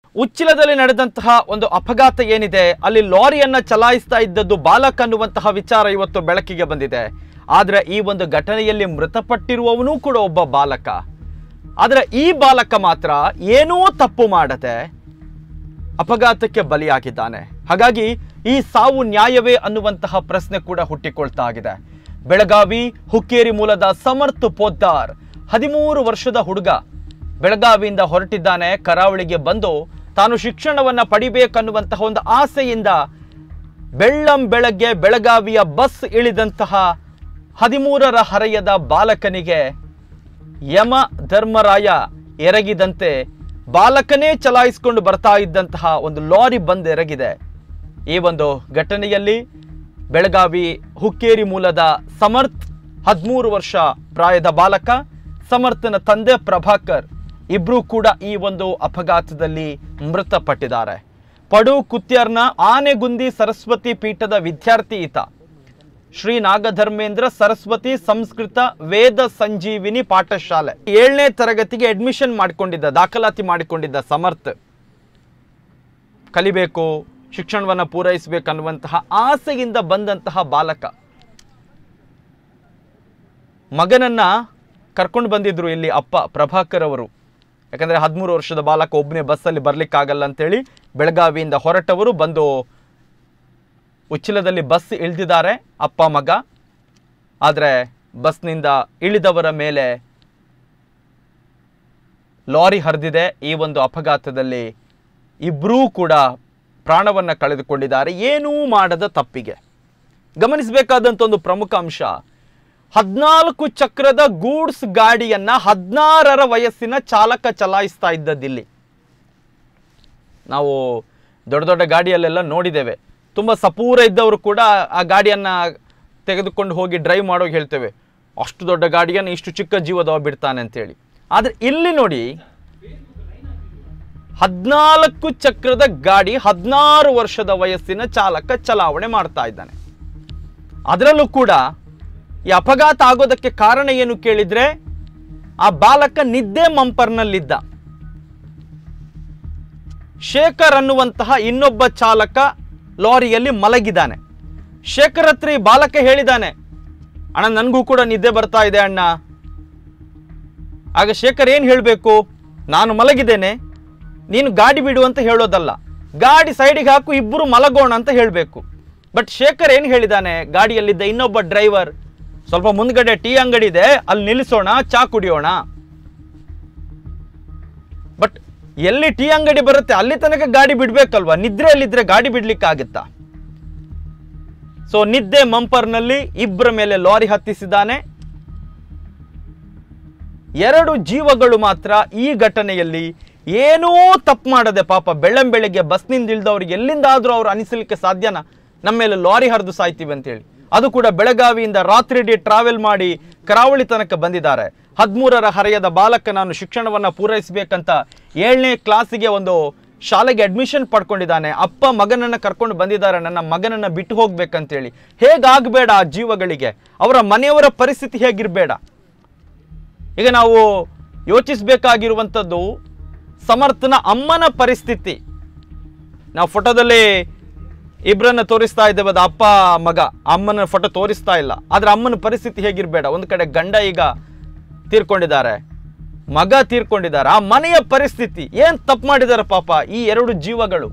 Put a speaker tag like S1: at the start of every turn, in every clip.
S1: ಉಚ್ಚಿಲದಲ್ಲಿ ನಡೆದಂತಹ ಒಂದು ಅಪಘಾತ ಏನಿದೆ, ಅಲ್ಲಿ ಲಾರಿಯನ್ನ ಚಲಾಯಿಸ್ತಾ ಇದ್ದದ್ದು ಬಾಲಕ ಅನ್ನುವಂತಹ ವಿಚಾರ ಇವತ್ತು ಬೆಳಕಿಗೆ ಬಂದಿದೆ. ಆದರೆ ಈ ಒಂದು ಘಟನೆಯಲ್ಲಿ ಮೃತಪಟ್ಟಿರುವವನು ಕೂಡ ಒಬ್ಬ ಬಾಲಕ. ಆದರೆ ಈ ಬಾಲಕ ಮಾತ್ರ ಏನೂ ತಪ್ಪು ಮಾಡದೆ ಅಪಘಾತಕ್ಕೆ ಬಲಿಯಾಗಿದ್ದಾನೆ. ಹಾಗಾಗಿ ಈ ಸಾವು ನ್ಯಾಯವೇ ಅನ್ನುವಂತಹ ಪ್ರಶ್ನೆ ಕೂಡ ಹುಟ್ಟಿಕೊಳ್ತಾ ಇದೆ. ಬೆಳಗಾವಿ ಹುಕ್ಕೇರಿ ಮೂಲದ ಸಮರ್ಥ ಪೋದ್ದಾರ್ 13 ವರ್ಷದ ಹುಡುಗ ಬೆಳಗಾವಿಯಿಂದ ಹೊರಟಿದ್ದಾನೆ. ಕರಾವಳಿಗೆ ಬಂದು ತಾನು ಶಿಕ್ಷಣವನ್ನ ಪಡಿಬೇಕನ್ನುವಂತಹ ಒಂದು ಆಸೆಯಿಂದ ಬೆಳ್ಳಂಬೆಳಗ್ಗೆ ಬೆಳಗಾವಿಯ ಬಸ್ ಇಳಿದಂತಹ 13ರ ಹರೆಯದ ಬಾಲಕನಿಗೆ ಯಮ ಧರ್ಮರಾಯ ಎರಗಿದಂತೆ ಬಾಲಕನೇ ಚಲಾಯಿಸಿಕೊಂಡು ಬರ್ತಾ ಇದ್ದಂತಹ ಒಂದು ಲಾರಿ ಬಂದು ಎರಗಿದೆ. ಈ ಒಂದು ಘಟನೆಯಲ್ಲಿ ಬೆಳಗಾವಿ ಹುಕ್ಕೇರಿ ಮೂಲದ ಸಮರ್ಥ್ 13 ವರ್ಷ ಪ್ರಾಯದ ಬಾಲಕ, ಸಮರ್ಥನ ತಂದೆ ಪ್ರಭಾಕರ್ ಇಬ್ರು ಕೂಡ ಈ ಒಂದು ಅಪಘಾತದಲ್ಲಿ ಮೃತಪಟ್ಟಿದ್ದಾರೆ. ಪಡು ಕುತ್ಯರ್ನ ಆನೆಗುಂದಿ ಸರಸ್ವತಿ ಪೀಠದ ವಿದ್ಯಾರ್ಥಿ ಈತ. ಶ್ರೀ ನಾಗಧರ್ಮೇಂದ್ರ ಸರಸ್ವತಿ ಸಂಸ್ಕೃತ ವೇದ ಸಂಜೀವಿನಿ ಪಾಠಶಾಲೆ 7ನೇ ತರಗತಿಗೆ ಅಡ್ಮಿಷನ್ ಮಾಡಿಕೊಂಡಿದ್ದ, ದಾಖಲಾತಿ ಮಾಡಿಕೊಂಡಿದ್ದ ಸಮರ್ಥ್. ಕಲಿಬೇಕು, ಶಿಕ್ಷಣವನ್ನು ಪೂರೈಸಬೇಕನ್ನುವಂತಹ ಆಸೆಯಿಂದ ಬಂದಂತಹ ಬಾಲಕ. ಮಗನನ್ನ ಕರ್ಕೊಂಡು ಬಂದಿದ್ರು ಇಲ್ಲಿ ಅಪ್ಪ ಪ್ರಭಾಕರ್ ಅವರು. ಯಾಕಂದರೆ 13 ವರ್ಷದ ಬಾಲಕ ಒಬ್ಬನೇ ಬಸ್ಸಲ್ಲಿ ಬರಲಿಕ್ಕಾಗಲ್ಲ ಅಂತೇಳಿ ಬೆಳಗಾವಿಯಿಂದ ಹೊರಟವರು ಬಂದು ಉಚ್ಚಿಲದಲ್ಲಿ ಬಸ್ ಇಳಿದಿದ್ದಾರೆ ಅಪ್ಪ ಮಗ. ಆದರೆ ಬಸ್ನಿಂದ ಇಳಿದವರ ಮೇಲೆ ಲಾರಿ ಹರಿದಿದೆ. ಈ ಒಂದು ಅಪಘಾತದಲ್ಲಿ ಇಬ್ಬರೂ ಕೂಡ ಪ್ರಾಣವನ್ನು ಕಳೆದುಕೊಂಡಿದ್ದಾರೆ, ಏನೂ ಮಾಡದ ತಪ್ಪಿಗೆ. ಗಮನಿಸಬೇಕಾದಂಥ ಒಂದು ಪ್ರಮುಖ ಅಂಶ, 14 ಚಕ್ರದ ಗೂಡ್ಸ್ ಗಾಡಿಯನ್ನ 16ರ ವಯಸ್ಸಿನ ಚಾಲಕ ಚಲಾಯಿಸ್ತಾ ಇದ್ದದ್ದಿಲ್ಲಿ. ನಾವು ದೊಡ್ಡ ದೊಡ್ಡ ಗಾಡಿಯಲ್ಲೆಲ್ಲ ನೋಡಿದ್ದೇವೆ. ತುಂಬ ಸಪೂರ ಇದ್ದವರು ಕೂಡ ಆ ಗಾಡಿಯನ್ನು ತೆಗೆದುಕೊಂಡು ಹೋಗಿ ಡ್ರೈವ್ ಮಾಡೋಗಿ ಹೇಳ್ತೇವೆ, ಅಷ್ಟು ದೊಡ್ಡ ಗಾಡಿಯನ್ನು ಇಷ್ಟು ಚಿಕ್ಕ ಜೀವದವ ಬಿಡ್ತಾನೆ ಅಂತೇಳಿ. ಆದರೆ ಇಲ್ಲಿ ನೋಡಿ, 14 ಚಕ್ರದ ಗಾಡಿ 16 ವರ್ಷದ ವಯಸ್ಸಿನ ಚಾಲಕ ಚಲಾವಣೆ ಮಾಡ್ತಾ ಇದ್ದಾನೆ. ಅದರಲ್ಲೂ ಕೂಡ ಈ ಅಪಘಾತ ಆಗೋದಕ್ಕೆ ಕಾರಣ ಏನು ಕೇಳಿದ್ರೆ, ಆ ಬಾಲಕ ನಿದ್ದೆ ಮಂಪರ್ನಲ್ಲಿದ್ದ. ಶೇಖರ್ ಅನ್ನುವಂತಹ ಇನ್ನೊಬ್ಬ ಚಾಲಕ ಲಾರಿಯಲ್ಲಿ ಮಲಗಿದ್ದಾನೆ. ಶೇಖರ್ ಹತ್ರ ಈ ಬಾಲಕ ಹೇಳಿದ್ದಾನೆ, ಅಣ್ಣ ನನಗೂ ಕೂಡ ನಿದ್ದೆ ಬರ್ತಾ ಇದೆ ಅಣ್ಣ. ಆಗ ಶೇಖರ್ ಏನು ಹೇಳಬೇಕು, ನಾನು ಮಲಗಿದ್ದೇನೆ, ನೀನು ಗಾಡಿ ಬಿಡು ಅಂತ ಹೇಳೋದಲ್ಲ, ಗಾಡಿ ಸೈಡಿಗೆ ಹಾಕು, ಇಬ್ಬರು ಮಲಗೋಣ ಅಂತ ಹೇಳಬೇಕು. ಬಟ್ ಶೇಖರ್ ಏನು ಹೇಳಿದ್ದಾನೆ, ಗಾಡಿಯಲ್ಲಿದ್ದ ಇನ್ನೊಬ್ಬ ಡ್ರೈವರ್, ಸ್ವಲ್ಪ ಮುಂದ್ಗಡೆ ಟೀ ಅಂಗಡಿ ಇದೆ, ಅಲ್ಲಿ ನಿಲ್ಲಿಸೋಣ, ಚಾ ಕುಡಿಯೋಣ. ಬಟ್ ಎಲ್ಲಿ ಟೀ ಅಂಗಡಿ ಬರುತ್ತೆ ಅಲ್ಲಿ ತನಕ ಗಾಡಿ ಬಿಡ್ಬೇಕಲ್ವಾ, ನಿದ್ರೆಯಲ್ಲಿದ್ರೆ ಗಾಡಿ ಬಿಡ್ಲಿಕ್ಕಾಗುತ್ತಾ? ಸೊ ನಿದ್ದೆ ಮಂಪರ್ನಲ್ಲಿ ಇಬ್ಬರ ಮೇಲೆ ಲಾರಿ ಹತ್ತಿಸಿದ್ದಾನೆ. 2 ಜೀವಗಳು ಮಾತ್ರ ಈ ಘಟನೆಯಲ್ಲಿ ಏನೂ ತಪ್ಪು ಮಾಡದೆ, ಪಾಪ ಬೆಳ್ಳಂಬೆಳಿಗ್ಗೆ ಬಸ್ನಿಂದ ಇಳಿದವ್ರಿಗೆ ಎಲ್ಲಿಂದಾದ್ರೂ ಅವ್ರು ಅನಿಸಲಿಕ್ಕೆ ಸಾಧ್ಯನಾ ನಮ್ಮ ಮೇಲೆ ಲಾರಿ ಹರಿದು ಸಾಯ್ತೀವಿ ಅಂತೇಳಿ? ಅದು ಕೂಡ ಬೆಳಗಾವಿಯಿಂದ ರಾತ್ರಿಡೀ ಟ್ರಾವೆಲ್ ಮಾಡಿ ಕರಾವಳಿ ತನಕ ಬಂದಿದ್ದಾರೆ. 13ರ ಹರೆಯದ ಬಾಲಕ ನಾನು ಶಿಕ್ಷಣವನ್ನು ಪೂರೈಸಬೇಕಂತ 7ನೇ ಕ್ಲಾಸಿಗೆ ಒಂದು ಶಾಲೆಗೆ ಅಡ್ಮಿಷನ್ ಪಡ್ಕೊಂಡಿದ್ದಾನೆ. ಅಪ್ಪ ಮಗನನ್ನು ಕರ್ಕೊಂಡು ಬಂದಿದ್ದಾರೆ, ನನ್ನ ಮಗನನ್ನು ಬಿಟ್ಟು ಹೋಗ್ಬೇಕಂತೇಳಿ. ಹೇಗಾಗಬೇಡ ಆ ಜೀವಗಳಿಗೆ, ಅವರ ಮನೆಯವರ ಪರಿಸ್ಥಿತಿ ಹೇಗಿರಬೇಡ. ಈಗ ನಾವು ಯೋಚಿಸಬೇಕಾಗಿರುವಂಥದ್ದು ಸಮರ್ಥನ ಅಮ್ಮನ ಪರಿಸ್ಥಿತಿ. ನಾವು ಫೋಟೋದಲ್ಲಿ ಇಬ್ಬರನ್ನ ತೋರಿಸ್ತಾ ಇದ್ದೇವೆ, ಅದು ಅಪ್ಪ ಮಗ, ಅಮ್ಮನ ಫೋಟೋ ತೋರಿಸ್ತಾ ಇಲ್ಲ. ಆದ್ರೆ ಅಮ್ಮನ ಪರಿಸ್ಥಿತಿ ಹೇಗಿರಬೇಡ. ಒಂದು ಕಡೆ ಗಂಡ ಈಗ ತೀರ್ಕೊಂಡಿದ್ದಾರೆ, ಮಗ ತೀರ್ಕೊಂಡಿದ್ದಾರೆ, ಆ ಮನೆಯ ಪರಿಸ್ಥಿತಿ ಏನ್ ತಪ್ಪು ಮಾಡಿದ್ದಾರೆ ಪಾಪ ಈ 2 ಜೀವಗಳು.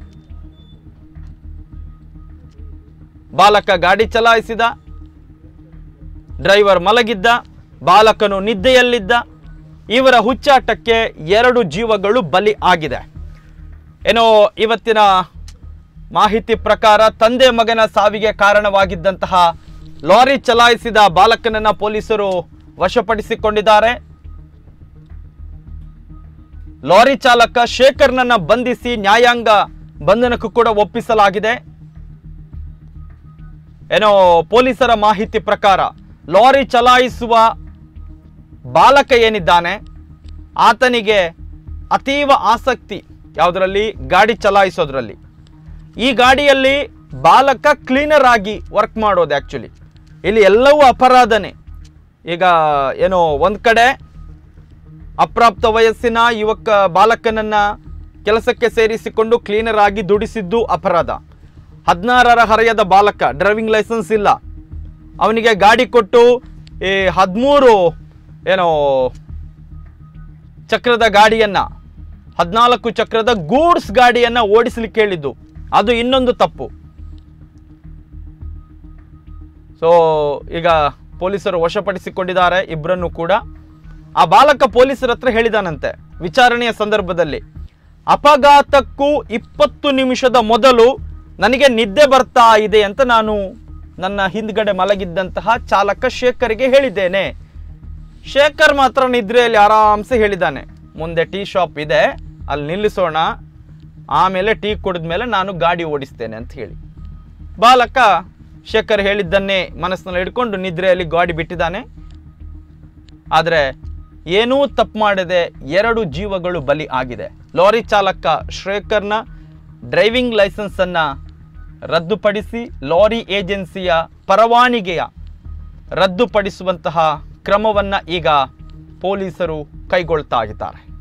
S1: ಬಾಲಕ ಗಾಡಿ ಚಲಾಯಿಸಿದ, ಡ್ರೈವರ್ ಮಲಗಿದ್ದ, ಬಾಲಕನು ನಿದ್ದೆಯಲ್ಲಿದ್ದ. ಇವರ ಹುಚ್ಚಾಟಕ್ಕೆ 2 ಜೀವಗಳು ಬಲಿ ಆಗಿದೆ. ಏನೋ ಇವತ್ತಿನ ಮಾಹಿತಿ ಪ್ರಕಾರ ತಂದೆ ಮಗನ ಸಾವಿಗೆ ಕಾರಣವಾಗಿದ್ದಂತಹ ಲಾರಿ ಚಲಾಯಿಸಿದ ಬಾಲಕನನ್ನ ಪೊಲೀಸರು ವಶಪಡಿಸಿಕೊಂಡಿದ್ದಾರೆ. ಲಾರಿ ಚಾಲಕ ಶೇಖರ್ನನ್ನ ಬಂಧಿಸಿ ನ್ಯಾಯಾಂಗ ಬಂಧನಕ್ಕೂ ಕೂಡ ಒಪ್ಪಿಸಲಾಗಿದೆ. ಏನೋ ಪೊಲೀಸರ ಮಾಹಿತಿ ಪ್ರಕಾರ ಲಾರಿ ಚಲಾಯಿಸುವ ಬಾಲಕ ಏನಿದ್ದಾನೆ ಆತನಿಗೆ ಅತೀವ ಆಸಕ್ತಿ ಯಾವುದರಲ್ಲಿ, ಗಾಡಿ ಚಲಾಯಿಸೋದ್ರಲ್ಲಿ. ಈ ಗಾಡಿಯಲ್ಲಿ ಬಾಲಕ ಕ್ಲೀನರ್ ಆಗಿ ವರ್ಕ್ ಮಾಡೋದು. ಆ್ಯಕ್ಚುಲಿ ಇಲ್ಲಿ ಎಲ್ಲವೂ ಅಪರಾಧನೇ. ಈಗ ಏನೋ ಒಂದು ಕಡೆ ಅಪ್ರಾಪ್ತ ವಯಸ್ಸಿನ ಬಾಲಕನನ್ನ ಕೆಲಸಕ್ಕೆ ಸೇರಿಸಿಕೊಂಡು ಕ್ಲೀನರ್ ಆಗಿ ದುಡಿಸಿದ್ದು ಅಪರಾಧ. 16ರ ಹರೆಯದ ಬಾಲಕ, ಡ್ರೈವಿಂಗ್ ಲೈಸೆನ್ಸ್ ಇಲ್ಲ, ಅವನಿಗೆ ಗಾಡಿ ಕೊಟ್ಟು ಈ 13 ಚಕ್ರದ ಗಾಡಿಯನ್ನ, 14 ಚಕ್ರದ ಗೂಡ್ಸ್ ಗಾಡಿಯನ್ನ ಓಡಿಸಲಿಕ್ಕೆ ಹೇಳಿದ್ದು, ಅದು ಇನ್ನೊಂದು ತಪ್ಪು. ಸೊ ಈಗ ಪೊಲೀಸರು ವಶಪಡಿಸಿಕೊಂಡಿದ್ದಾರೆ ಇಬ್ಬರನ್ನು ಕೂಡ. ಆ ಬಾಲಕ ಪೊಲೀಸರ ಹತ್ರ ಹೇಳಿದಾನಂತೆ ವಿಚಾರಣೆಯ ಸಂದರ್ಭದಲ್ಲಿ, ಅಪಘಾತಕ್ಕೂ 20 ನಿಮಿಷದ ಮೊದಲು ನನಗೆ ನಿದ್ದೆ ಬರ್ತಾ ಇದೆ ಅಂತ ನಾನು ನನ್ನ ಹಿಂದ್ಗಡೆ ಮಲಗಿದ್ದಂತಹ ಚಾಲಕ ಶೇಖರ್ಗೆ ಹೇಳಿದ್ದೇನೆ. ಶೇಖರ್ ಮಾತ್ರ ನಿದ್ರೆಯಲ್ಲಿ ಆರಾಮ್ಸೆ ಹೇಳಿದ್ದಾನೆ, ಮುಂದೆ ಟೀ ಶಾಪ್ ಇದೆ, ಅಲ್ಲಿ ನಿಲ್ಲಿಸೋಣ, ಆಮೇಲೆ ಟೀ ಕುಡಿದ್ಮೇಲೆ ನಾನು ಗಾಡಿ ಓಡಿಸ್ತೇನೆ ಅಂತ ಹೇಳಿ. ಬಾಲಕ ಶೇಖರ್ ಹೇಳಿದ್ದನ್ನೇ ಮನಸ್ಸಿನಲ್ಲಿ ಹಿಡ್ಕೊಂಡು ನಿದ್ರೆಯಲ್ಲಿ ಗಾಡಿ ಬಿಟ್ಟಿದ್ದಾನೆ. ಆದರೆ ಏನೂ ತಪ್ಪು ಮಾಡದೆ 2 ಜೀವಗಳು ಬಲಿ ಆಗಿದೆ. ಲಾರಿ ಚಾಲಕ ಶೇಖರ್ನ ಡ್ರೈವಿಂಗ್ ಲೈಸೆನ್ಸ್ ಅನ್ನ ರದ್ದುಪಡಿಸಿ ಲಾರಿ ಏಜೆನ್ಸಿಯ ಪರವಾನಿಗೆಯ ರದ್ದುಪಡಿಸುವಂತಹ ಕ್ರಮವನ್ನ ಈಗ ಪೊಲೀಸರು ಕೈಗೊಳ್ತಾ ಇದ್ದಾರೆ.